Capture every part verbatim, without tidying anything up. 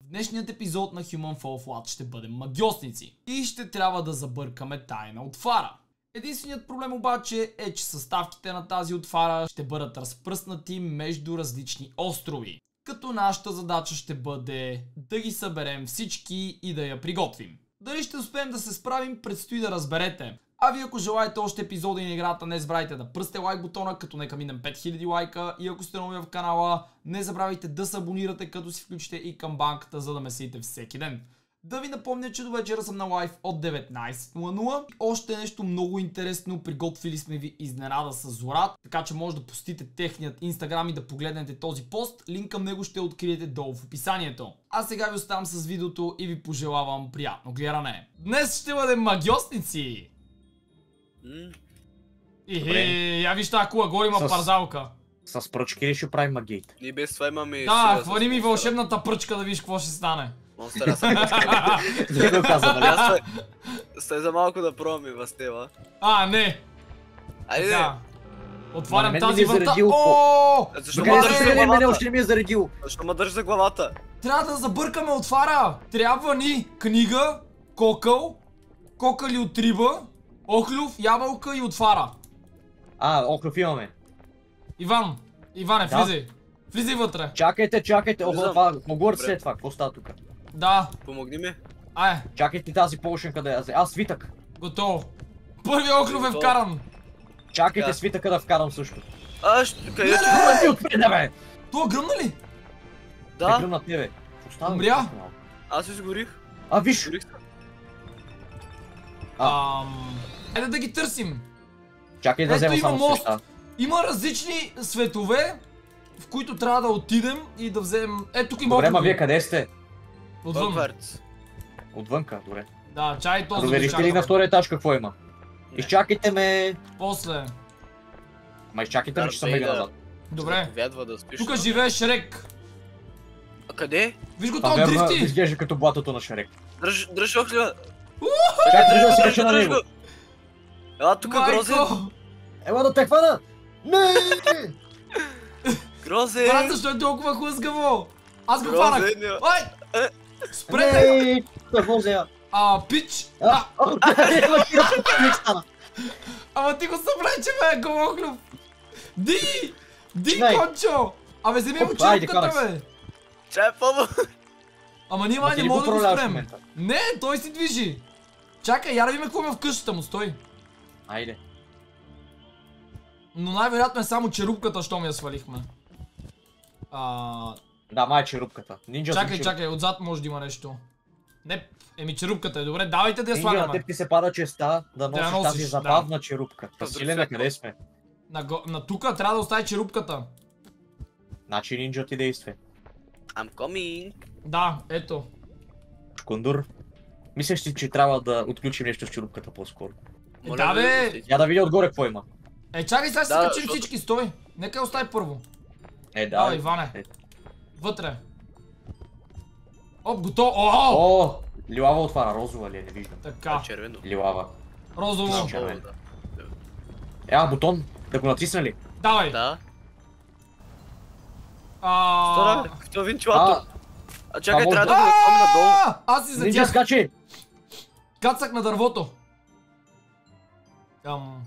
Днешният епизод на Human Fall Flat ще бъде магиосници и ще трябва да забъркаме тайна отвара. Единственият проблем обаче е, че съставките на тази отвара ще бъдат разпръснати между различни острови. Като нашата задача ще бъде да ги съберем всички и да я приготвим. Дали ще успеем да се справим, предстои да разберете. А вие, ако желаете още епизоди на играта, не забравяйте да пръсте лайк бутона, като нека минем пет хиляди лайка, и ако сте нови в канала, не забравяйте да се абонирате, като си включите и камбанката, за да ме следите всеки ден. Да ви напомня, че до вечера съм на лайв от деветнайсет нула нула. Още нещо много интересно, приготвили сме ви изненада с Зорат, така че може да посетите техният инстаграм и да погледнете този пост. Линк към него ще откриете долу в описанието. А сега ви оставам с видеото и ви пожелавам приятно гледане. Днес ще бъдем магиосници! Ихе, я виж тази кула, горе има парзалка. С пръчки ли ще правим магиите? Ние без това имаме... Да, хвани ми вълшебната пръчка да виж какво ще стане. Монстъра са пръчки. Не го каза, нали? Аз стой за малко да пробваме възтела. А, не! Айде! Отварям тази врата. Ооо! Защо ме държи за главата? Още не ми е заредил. Защо ме държи за главата? Трябва да забъркаме отвара! Трябва ни книга, кокъл, кокъли от риба, охлюв, ябълка и отвара. А, охлюв имаме. Иван, Иване, влизай. Влизай вътре. Чакайте, чакайте. Охо, това, поговорите след това. Какво става тук? Да. Помогни ми. Ай. Чакайте тази полшен къде е. Аз свитък. Готово. Първият охлюв е вкаран. Чакайте свитъка да вкарам също. А, къде е? Ти отпреда, бе! Това гръмна ли? Да. Те гръмна тебе. Умря? Аз изгорих. А, виж! Ам... Айде да ги търсим. Чакай да взема само света. Има различни светове, в които трябва да отидем и да вземем... Е, тук има... Добре, ма вие къде сте? Отвън. Отвънка, добре. Да, чай този... Проверихте ли на втория етаж какво има? Изчакайте ме... После. Ма изчакайте ме, че съм мега назад. Добре. Да тук живее Шрек. А къде? Виж го това дрифти! Изглежда като блатото на Шрек. Дръж, дръж охлива! Чакай да се кача на него! Ела тук Грозен! Ела да те хвана! Не! Грозен! Брат, защо е толкова хлъзгаво? Аз го хванах! Ай! Спрете! Какво взема? А, пич! Ама ти го съвлече, бе, голохлюв! Ди! Ди, кончо! Абе, вземи му черупката, бе! Чай, помощ! Ама ние май не мога да го спрем. Не, той си движи. Чакай, я да видим какво има в къщата му, стой. Айде. Но най-вероятно е само черупката, що ми я свалихме. А... Да, май е черупката. Нинджа чакай, чакай, отзад може да има нещо. Не, еми черупката е, добре, давайте да я слагаме. Нинджа, на теб ти се пада честа да носиш, да носиш тази забавна да. черупка. Василена, къде сме? На, го... на тука трябва да остави черупката. Значи Нинджа ти действие. I'm coming. Да, ето. Шкундур. Мислиш си, че трябва да отключим нещо с черупката по-скоро? Е, да, бе! Я да видя отгоре какво има. Е, чакай сега да, се качим защото... всички, стой! Нека я остави първо. Е, да. Давай, Иване. Е. Вътре. Оп, готово! О! О! Лилава отвара, розова ли е, не виждам. Така. Червено. Лилава. Розово. Червено. Е, бутон. Да го натисна ли? Давай. Да. Ааа... Стара, като вентилатор. А чакай, трябва да го напомня надолу. Аз си за Нинджа, скачи! Кацак на дървото. Ам...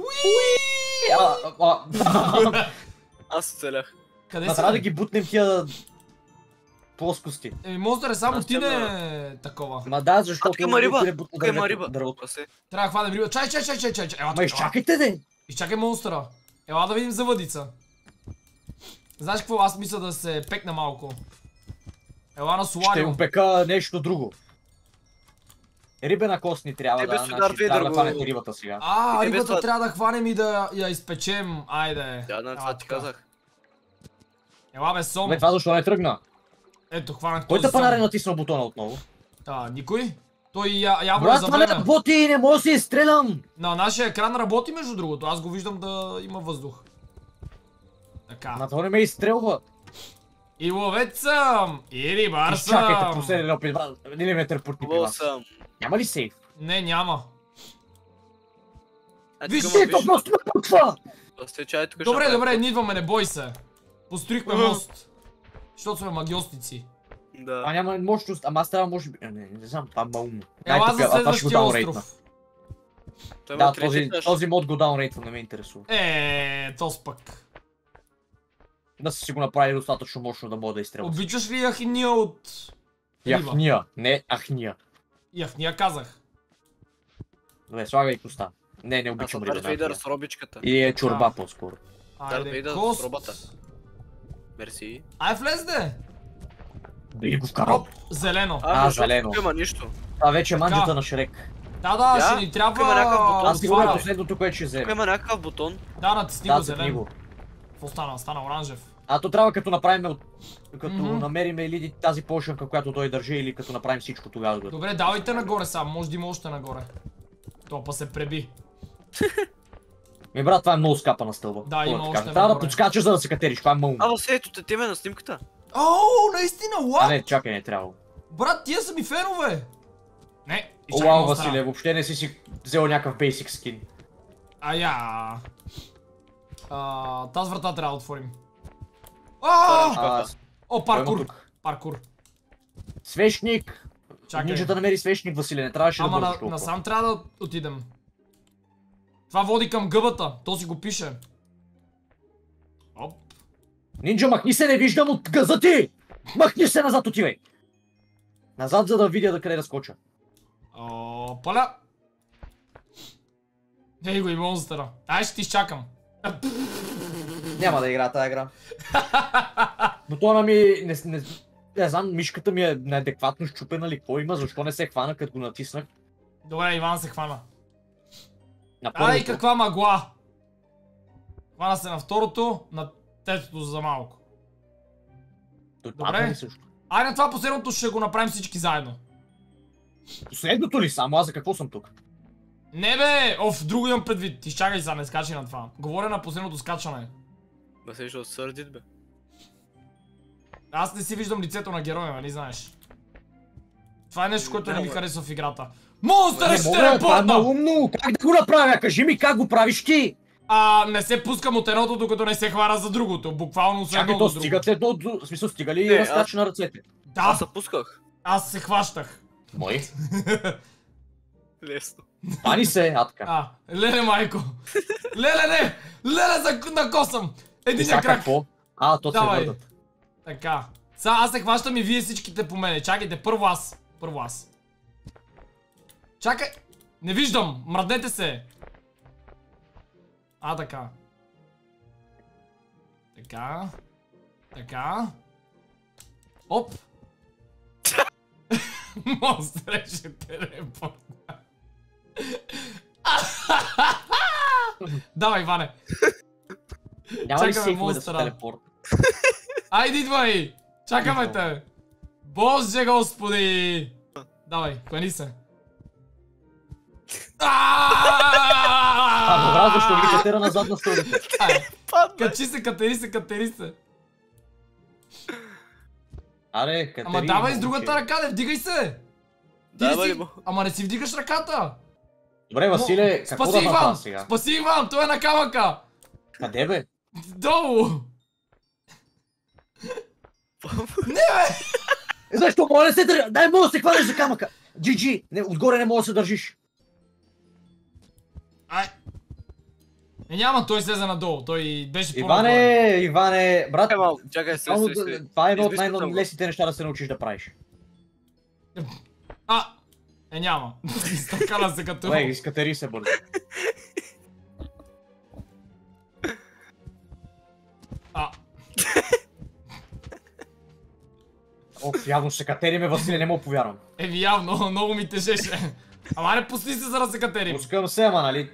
Аз се целях. Къде си? Трябва да ги бутнем тия... плоскости. Еми, монстър е само ти не такова. Ма да, защото... Тук има риба, тук има риба. Трябва да хванем риба. Чай, чай, чай, чай, чай, чай. Ма изчакайте, де! Изчакай монстъра. Ела да видим за въдица. Знаеш какво? Аз мисля да се пекна малко. Ела на Соларио. Ще опека нещо друго. Рибена кост ни трябва да, значи трябва да хванете рибата сега. А, рибата трябва да хванем и да я изпечем. Айде. Да, на това ти казах. Ела бе, сом. Бе, това защо не тръгна? Ето, хванах този Кой те сом. панаре натиснал бутона отново? Да, никой? Той явно Брат, е това не забравен. работи, не мога да се изстрелям! На нашия екран работи между другото, аз го виждам да има въздух. Така. На това не ме изстрелва. И ловец съм! И рибар съм! Изчакайте, последен опит, милиметър путни при вас. Няма ли сейф? Не, няма. Виж се, то просто ме путва! Добре, добре, не идваме, не бой се. Построихме мост. Защото сме магиостици. Да. Това няма мощност, ама аз трябва може би... Не, не знам, това е малумно. Ела за следващия остров. Да, този, този мод го даунрейтва, не ме интересува. Е, то спък. Да са си го направили достатъчно мощно да мога да изстрелва. Обичаш ли яхния от... Яхния, не ахния. Яхния казах. Добре, слагай коста. Не, не обичам риба. Дарт Вейдър с робичката. И е чорба по-скоро. Дарт Вейдър с робата. Мерси. Ай, влезде! Да ги го вкарам. Оп, зелено. А, зелено. Тук има нищо. Това вече е манджата на Шрек. Да, да, ще ни трябва... Аз сигурно е последното, което ще вземе. Тук има някакъв бутон. Да, натисни го Да, зелено. Какво стана? Стана оранжев. А то трябва като направим, като намерим или тази пошънка, която той държи, или като направим всичко тогава. Добре, давайте нагоре сам, може да има още нагоре. Топа се преби. Ми брат, това е много скапа на стълба. Да, има още нагоре. Трябва да подскачаш, за да се катериш, това е мълно. А, във ето те на снимката. Оу, наистина, what? А не, чакай, не трябва. Брат, тия са ми фенове. Не, О, вау, Василе, въобще не си си взел някакъв basic скин. Ая. Тази врата трябва да отворим. Ааа! О, паркур! Паркур. Свещник! Чакай. Нинджата намери свещник, Василе, не трябваше да бързаш толкова. Ама насам трябва да отидем. Това води към гъбата, то си го пише. Оп. Нинджа, махни се, не виждам от газа ти! Махни се назад, отивай! Назад, за да видя да къде да скоча. О, поля! Ей го и монстъра. Ай, ще ти изчакам. Няма да игра тази игра. Бутона ми... Не, не, не знам, мишката ми е неадекватно щупена ли, какво има, защо не се хвана, като го натиснах. Добре, Иван се хвана. На Ай, каква мъгла! Хвана се на второто, на третото за малко. Добре. Айде, това последното ще го направим всички заедно. Последното ли само? Аз за какво съм тук? Не бе! Оф, друго имам предвид. Изчакай сега, не скачи на това. Говоря на последното скачане. Да се вижда сърдит, бе. Аз не си виждам лицето на героя, нали знаеш? Това е нещо, което не ми харесва в играта. Монстър ще те репортна! Това е малумно! Как да го направя? Кажи ми как го правиш ти! А, не се пускам от едното, докато не се хвана за другото. Буквално с едно до друго. Стига едно до... В смисъл, стига ли разкач на ръцете? Да! Аз се пусках. Аз се хващах. Мой? Лесно. Ани се, а така. А, леле майко. Леле не! Леле за накосам! Единия крак. Какво? А, то се върдат. Така. Сега аз се хващам и вие всичките по мене. Чакайте, първо аз. Първо аз. Чакай! Не виждам! Мръднете се! А, така. Така. Така. Оп! Монстре ще те репортна. Давай, Иване. Няма ли сейфове да се телепорт? Айде, идвай! Чакаме те! Боже господи! Давай, клани се. А, добра, защо ги катера назад на стълбите? Качи се, катери се, катери се. Аре, катери. Ама давай с другата ръка, не вдигай се! Ама не си вдигаш ръката! Добре, Василе, какво да направя сега? Спаси Иван, той е на камъка! Къде бе? Долу! Не бе! Защо мога да се държа? Дай мога да се хванеш за камъка! Джи джи! Отгоре не мога да се държиш. Ай! Е, няма, той слезе надолу, той беше по-надолу. Иване, Иване, брат, чакай се, това е едно от най-лесните неща да се научиш да правиш. А! Е, няма. Изтъркана се като... Лей, изкатери се бързо. А. О, явно ще се катериме, Василе, не мога повярвам. Еви, явно, много ми тежеше. Ама не пусти се, за да се катерим. Пускам се, ама, нали?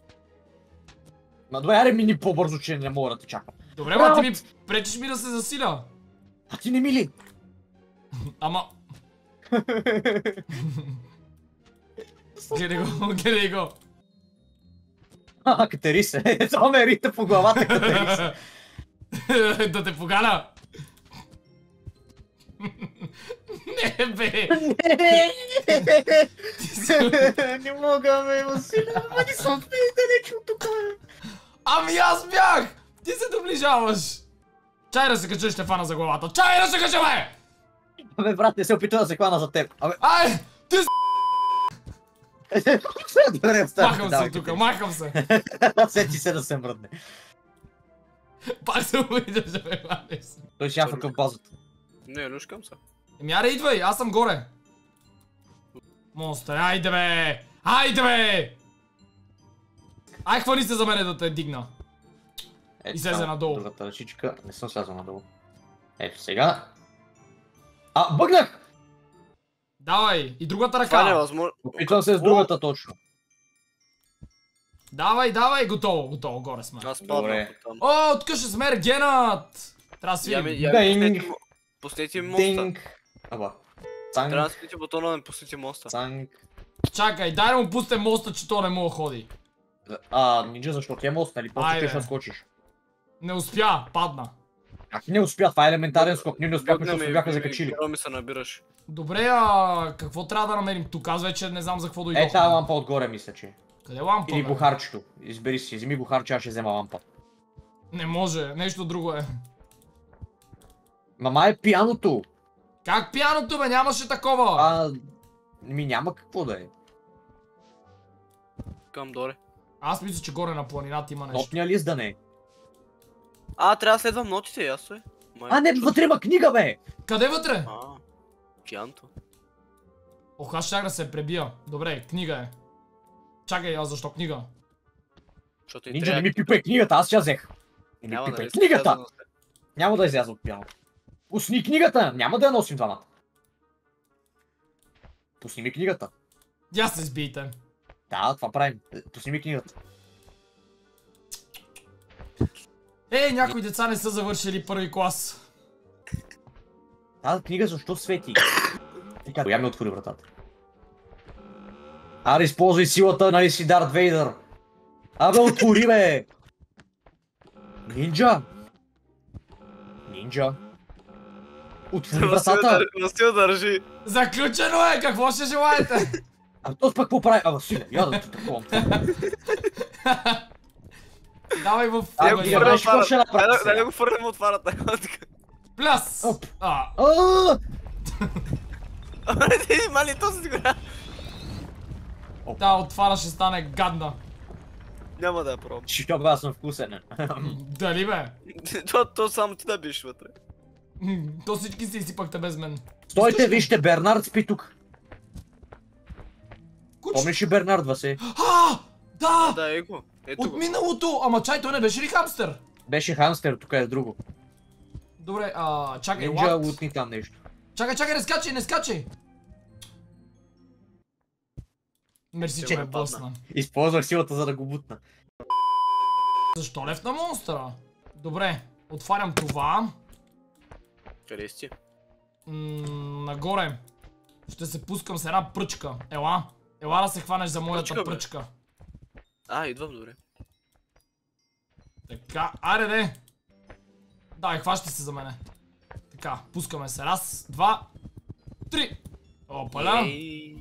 Ма добре, аре мини по-бързо, че не мога да те чакам. Добре, ма ти ми пречиш ми да се засиля. А ти не ми ли? Ама... Гледай го, гледай го. Ха, катери се. Това ме рита по главата, катери се. Да те погана. Не бе! Не мога, бе, Василе, ама не съм далеч от тук. Ами аз бях! Ти се доближаваш! Чай да се кача, ще фана за главата. Чай да се кача, бе! Абе, брат, не се опитва да се хвана за теб. Абе, Ай! Ти с... добре, Махам се тука, махам се. Сети се да се мръдне. Пак се обидя, да ме хванеш. Той ще яфа към базата. Не, люшкам се. Еми аре идвай, аз съм горе. Монстър, айде бе! Айде бе! Ай, хвани се за мене да те дигна. И слезе надолу. Другата ръчичка, не съм слязал надолу. Ето сега. А, бъгнах! Давай, и другата Това не е ръка. възможно. Опитвам се с другата точно. Давай, давай, готово, готово, горе сме. Аз Добре. паднах оттам. О, тук ще сме регенът! Трябва да Я ми, свирим. я ми Бинг. пуснете мо- пуснете ми моста. Динг. Аба. Трябва да Цанг. спите бутона да ми пуснете моста. Цанг. Чакай, дай да му пустим моста, че то не мога да ходи. А, нинджа, защо ти е мост, нали? Просто Айде. ще скочиш. Не успя, падна. А ти не успя, това е елементарен скок, ние не успяхме, защото се бяха закачили. Какво ми се набираш? Добре, а какво трябва да намерим тук? Аз вече не знам за какво Е, дойдохме. тази лампа отгоре, мисля, че. Къде е лампа, Или бе? бухарчето. Избери си, вземи бухарче, аз ще взема лампа. Не може, нещо друго е. Мама е пияното. Как пияното, бе? Нямаше такова. А, ми няма какво да е. Към доле. Аз мисля, че горе на планината има нещо. Нотния лист да не е. А, трябва да следвам нотите, ясно е. Май, А, не, чу- вътре има книга, бе! Къде вътре? А, пиянто. Ох, аз щях да се пребия. Добре, книга е. Чакай, а защо книга? Защото и Нинджа, не трябва... ми пипай книгата, аз я взех. Не ми Няма пипай нали сте книгата! казали. Няма да изляза от пяното. Пусни книгата! Няма да я носим двамата. Пусни ми книгата. Я се сбийте. Да, това правим. Пусни ми книгата. Ей, някои деца не са завършили първи клас. Тази книга защо свети? Така, коя ми отвори вратата? Аре, използвай силата, нали си Дарт Вейдър? Абе, отвори, бе! Нинджа! Нинджа! Отвори вратата! Васил държи. Заключено е, какво ще желаете? А този пък поправи... Абе, сига, я да те такова. Давай в... А, Дай го го я Давай, знаеш какво ще направи фърнем- сега? дай да го фърнем от варата. Пляс! Оп. А, Ааа! Абе, ти мали, то си го да, отвара ще стане гадна. Няма да я пробвам. Ще аз съм вкусен. Дали бе? То, то само ти да биш вътре. М, То всички си изсипахте без мен. Стойте, вижте, Бернард спи тук. Куч... Помниш ли Бернард, Васе? А, да! Да, е го. Ето От го. миналото! Ама чай, той не беше ли хамстер? Беше хамстер, тук е друго. Добре, а, чакай, Нинджа, what? лутни там нещо. Чакай, чакай, не скачай, не скачай! Мерси, че Ще ме ме падна. блъсна. Използвах силата, за да го бутна. Защо лев на монстъра? Добре, отварям това. Къде си? М, нагоре. Ще се пускам с една пръчка. Ела. Ела да се хванеш за моята Пръчка, бе. пръчка. А, идвам добре. Така, аре де. Давай, хващай се за мене. Така, пускаме се. Раз, два, три. Опаля. Ей,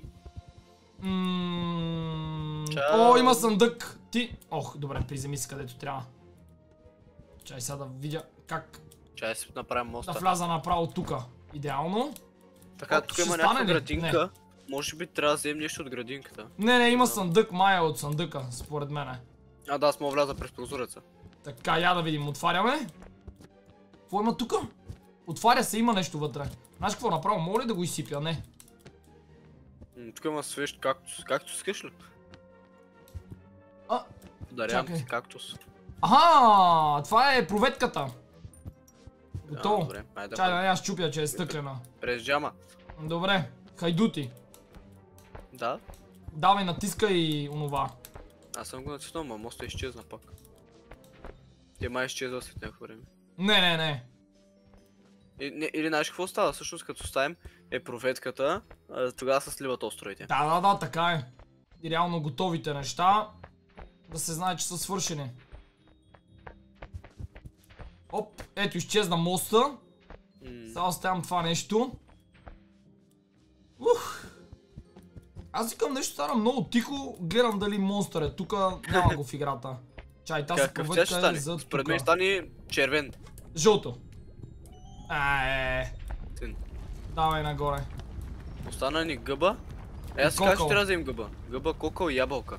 Ммм... Чао. О, има съндък. Ти... Ох, добре, приземи се където трябва. Чай сега да видя как Чай си направим да моста. вляза направо тука. Идеално. Така, О, тук ще има стане някаква ли? градинка. Може би трябва да вземем нещо от градинката. Не, не, има съндък, мая от съндъка, според мене. А, да, аз мога вляза през прозореца. Така, я да видим, отваряме. Какво има тука? Отваря се, има нещо вътре. Знаеш какво направо? Мога ли да го изсипя? Не. М, Тук има свещ кактус. Кактус искаш ли? А, Дарявам чакай. ти кактус. аха, това е проветката. А, Готово. добре, айде да Чай да правим. не аз чупя, че е стъклена. През джама. Добре, хайдути. Да. Давай, натискай и онова. Аз съм го натиснал, ма моста изчезна пак. Те май изчезва след някакво време. Не, не, не. И, не, или знаеш какво става? Всъщност като ставим е проветката, а, тогава се сливат островите. Да, да, да, така е. И реално готовите неща да се знае, че са свършени. Оп, ето изчезна моста. М, Сега оставям това нещо. Ух. Аз викам нещо стана много тихо, гледам дали монстър е тука, няма го в играта. Чай, тази Какъв тя ще проветка е стане? за Според мен тука. стане червен. Жълто. Е, Тин. Давай нагоре. Остана ни гъба. Е, аз сега ще трябва да вземем гъба. Гъба, кокъл и ябълка.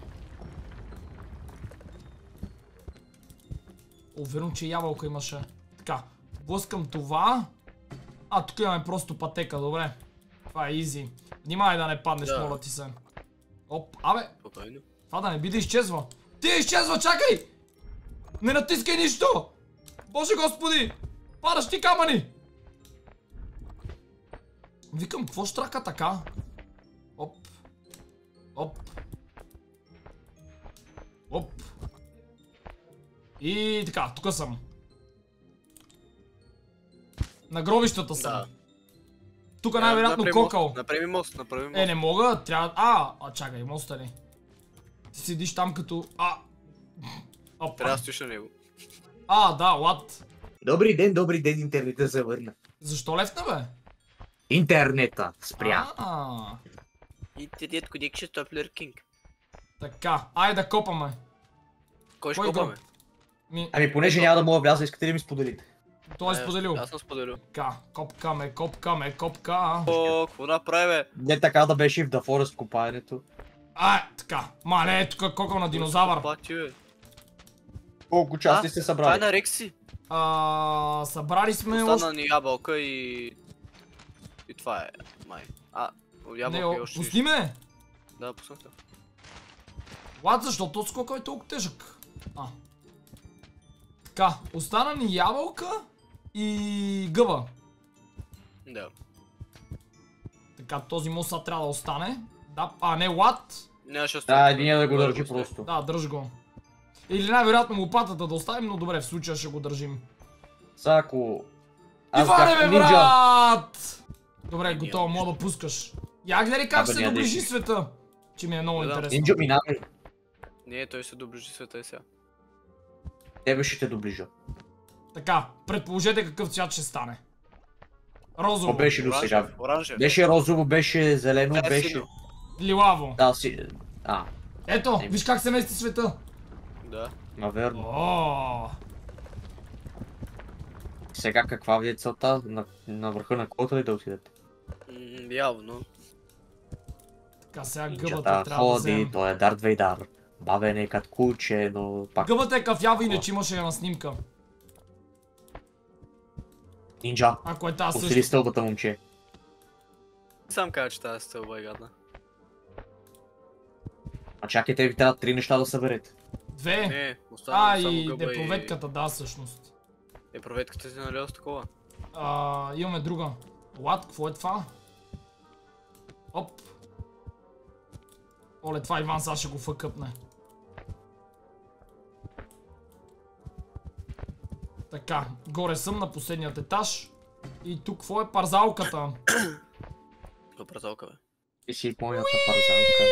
Уверен, че ябълка имаше. Така, блъскам това. А, тук имаме просто пътека, добре. Това е изи. Внимай да не паднеш, Да. моля ти се. Оп, абе, Спокойно. това да не би да изчезва. Ти изчезва, чакай! Не натискай нищо! Боже господи! Падаш ти камъни! Викам, какво штрака така? Оп. Оп. Оп. И така, тук съм. На гробищата съм. Да. Тук най-вероятно кокъл. Направи мост, направи мост. Е, не мога, трябва... А, а чакай, моста ли? Ти седиш там като... А! Опа. Трябва да стоиш на него. А, да, лад. Добри ден, добри ден, интернета се върна. Защо лефна, бе? Интернета спря. А, Интернет connection top lurking. така, айде да копаме. Кой ще Кой копаме? гроб? Ми, Ами понеже няма да мога вляза, искате ли ми споделите? той е Е, споделил. Аз съм споделил. Така, копкаме, копкаме, копка. О, какво направи, бе? Не така да беше и в The Forest копаенето. А, така. Ма не, е тук кокъл на динозавър. Пати, бе. Колко части сте Това е събрали? на Рекси. А, събрали сме още... Остана ни ябълка и... И това е, май. А, Не, ябълка и о, още... пусти ме! Да, пуснах те. Лад, защо този кокъл е толкова тежък? А. Така, остана ни ябълка и гъба. Да. Така, този мост сега трябва да остане. Да, а не, лад. Нямаше Да, един да го държи просто. Да, дръж го. Или най-вероятно лопатата да оставим, но добре, в случая ще го държим. Сега ако... Иване, бях бе, нинджа. брат! Добре, Не, готово, няма мога да пускаш. Я гледай как Абе, се няма да доближи искаш. света. Че ми е много Да, да. интересно. Нинджа минавай. Не, той се доближи света и сега. Тебе ще те доближа. Така, предположете какъв цвят ще стане. Розово, Какво беше до сега? Оранжев, оранжев. Беше розово, беше зелено, Да, беше... синьо. лилаво. Да, си... А, Ето, виж как се мести света. Да. наверно. О, Сега каква ви е целта? На, на върха на колата ли да отидете? М, явно. така сега гъбата Нинджата трябва да ходи, вземем. той е Дарт Вейдар. Бавен е като куче, но пак... Гъбата е кафява, иначе имаше една снимка. Нинджа, Ако е тази усили също. стълбата, момче. Сам кажа, че тази стълба е гадна. А чакайте, ви трябва три неща да съберете. Две. Не, остана А, само и гъба непроветката, да, всъщност. Е, проветката си налява с такова. А, имаме друга. Лад, какво е това? Оп. Оле, това Иван сега ще го фъкъпне. Така, горе съм на последният етаж. И тук какво е парзалката? Какво празалка, бе? И си моята парзанка.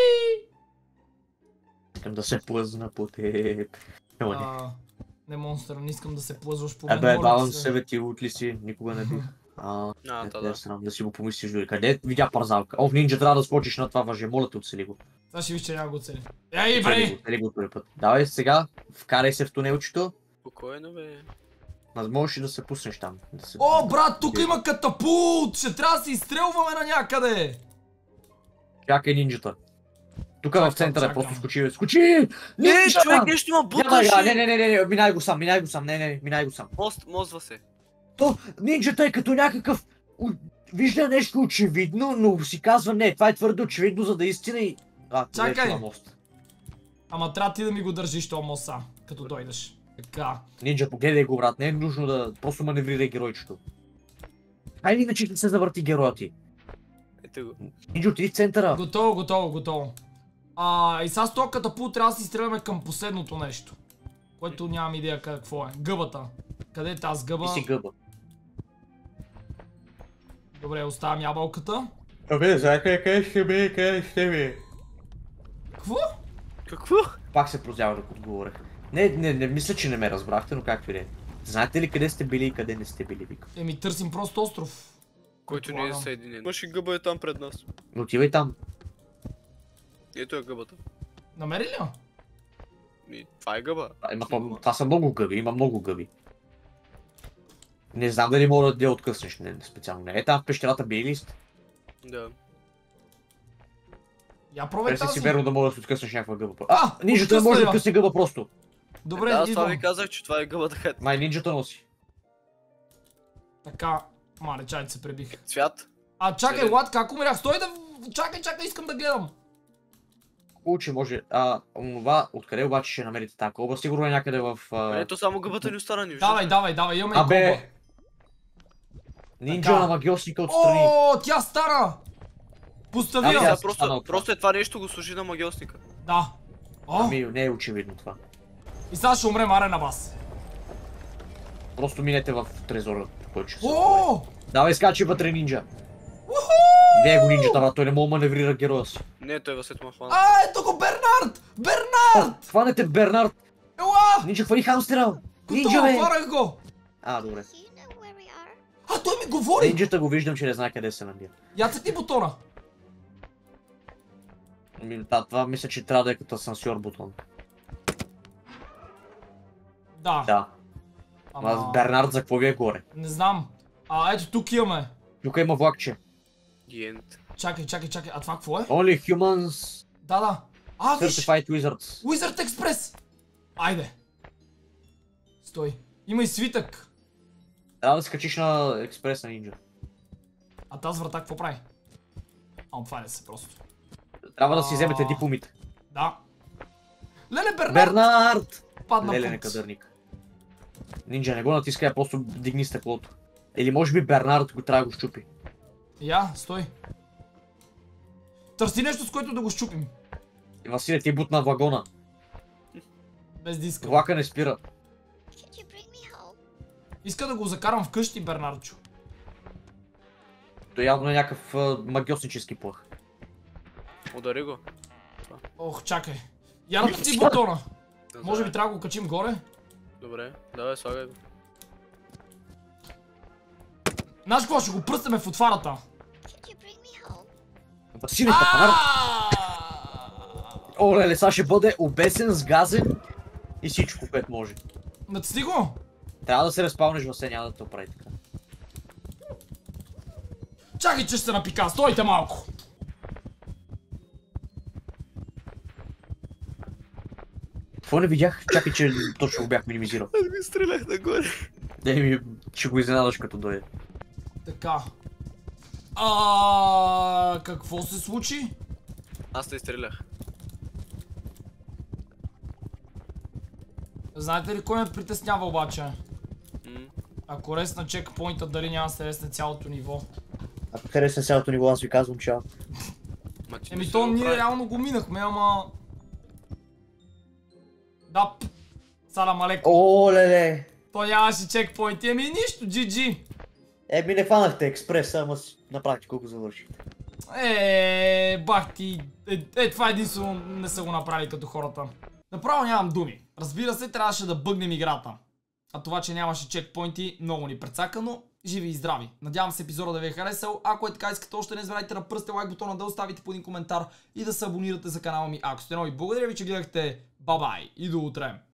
Искам да се плъзна по теб. Ела не. А, не, монстър, не искам да се плъзваш по мен. Абе, моля бавам ти се. се, бе, ти от ли си? Никога не бих. А, А, не, да, да, да. срам, да си го помислиш дори. Къде видя парзалка? О, в нинджа трябва да скочиш на това въже. Моля те, оцели го. Сега ще виж, че няма го цели. Ей, Оцели бре! го, оцели го първи път. Давай сега, вкарай се в тунелчето. Спокойно, бе. Ма можеш и да се пуснеш там. Да се... О, брат, тук има катапулт! Ще трябва да се изстрелваме на някъде! Чакай нинджата. Тук Чакам, в центъра чакам. просто скочи. Скочи! Не, Нинджа! човек, нещо има Няма, буташе! няма, не, не, не, не, не, минай го сам, минай го сам, не, не, не, минай го сам. Мост, мозва се. То, нинджата е като някакъв... у- Вижда нещо очевидно, но си казва не, това е твърде очевидно, за да е истина и... А, Чакай. вече има мост. Ама трябва ти да ми го държиш този моса, като дойдеш. Така. Нинджа, погледай го, брат, не е нужно да просто маневрирай геройчето. Хайде иначе ще се завърти героя ти. Ето го. Нинджа, отиди в центъра. Готово, готово, готово. А, и сега с този катапулт трябва да си стреляме към последното нещо. Което нямам идея какво е. Гъбата. Къде е тази гъба? И си гъба. Добре, оставям ябълката. Абе, закай, къде ще бе, къде ще бе? Какво? Какво? Пак се прозява, докато говорех. Не, не, не мисля, че не ме разбрахте, но както и да е. Знаете ли къде сте били и къде не сте били, викам? Еми, търсим просто остров. Който не е Предполагам. съединен. Имаше гъба е там пред нас. Но отивай там. Ето е гъбата. Намери ли я? И това е гъба. А, Има, това, това са много гъби, има много гъби. Не знам дали мога да я откъснеш, не, специално. Не е там в пещерата бейлист. Да. Я пробвай Преси си тази. верно да мога да си откъснеш някаква гъба. А, А, нинджата не откъсна може да я. откъсне гъба просто. Добре, Е, да, аз това идвам. ви казах, че това е гъбата хет. Май нинджата носи. Така, мале, чай се пребих. Цвят. А чакай, Седем. Влад, как умрях? Стой да... Чакай, чакай, искам да гледам. Хубаво, че може. А, онова, откъде обаче ще намерите тази колба? Сигурно е някъде в... А... Ето само гъбата ни остана, ни виждаш. Давай, давай, давай, имаме и колба. Абе! Нинджа Така. на магиосника отстрани. О, тя стана! Постави Ами, я! тя- Сега стана просто, от това. просто е това нещо го служи на магиосника. Да. О, Ами, не е очевидно това. и сега ще умрем аре на бас. Просто минете в трезора, който ще се отвори. О! Давай, скачи вътре, нинджа. Не е го нинджата, брат, той не мога да маневрира героя си. Не, той възет ма хвана. А, ето го Бернард! Бернард! Хванете Бернард! Ела! Нинджа, хвани хамстера! Нинджа, Готово, бе! хванах го! А, добре. А, той ми говори! Нинджата го виждам, че не знае къде се намира. Я цъкни бутона. Ами, да, това мисля, че трябва да е като асансьор бутон. Да. Да. Ама... Ама Бернард за какво ви е горе? Не знам. А, ето тук имаме. Тук има влакче. Гент. Чакай, чакай, чакай. А това какво е? Only humans Да, да. А, виж! certified wizards. Wizard Express! Айде. Стой. Има и свитък. Трябва да скачиш на експрес на нинджа. А тази врата какво прави? А, отваря се просто. Трябва да си А. вземете дипломите. Да. Леле, Бернард! Бернард! Падна Леле, не пункт. кадърник. Нинджа, не го натискай, а просто дигни стъклото. Или може би Бернард го трябва да го щупи. Я, стой. Търси нещо, с което да го щупим. И Василе, ти бутна вагона. Без диска. Влака не спира. Иска да го закарам вкъщи, Бернардчо. Той явно е някакъв а, магиоснически плъх. Удари го. Ох, чакай. Я натисни бутона. Да, Може би да. трябва да го качим горе. Добре, давай, слагай го. Знаеш какво? Ще го пръснем в отварата. Василе, капанар! О, леле, сега ще бъде обесен, сгазен и всичко, което може. Натисни го. Трябва да се разпалнеш, Васе, няма да те оправи така. Чакай, че ще се напика. Стойте малко. Какво не видях? Чакай, че точно го бях минимизирал. Аз го стрелях нагоре. Не ми, ще го изненадаш като дойде. Така. А, какво се случи? Аз те изстрелях. Знаете ли кой ме притеснява обаче? М. Ако ресна чекпоинта, дали няма да се ресне цялото ниво? Ако харесна цялото ниво, аз ви казвам чао. Ма ти Еми не то си го ние прави. реално го минахме, ама... Да, п... Салам алеко. О, леле! Той нямаше чекпоинти, еми нищо, джи джи. Еми не фанахте експреса, ама на практика го завършихте. Е, бах ти. Е, е, това единствено не са го направили като хората. Направо нямам думи. Разбира се, трябваше да бъгнем играта. А това, че нямаше чекпоинти, много ни прецака, но живи и здрави. Надявам се епизода да ви е харесал. Ако е така, искате още, не забравяйте да пръсте лайк бутона, да оставите по един коментар и да се абонирате за канала ми, ако сте нови. Благодаря ви, че гледахте. Бабай и до утре!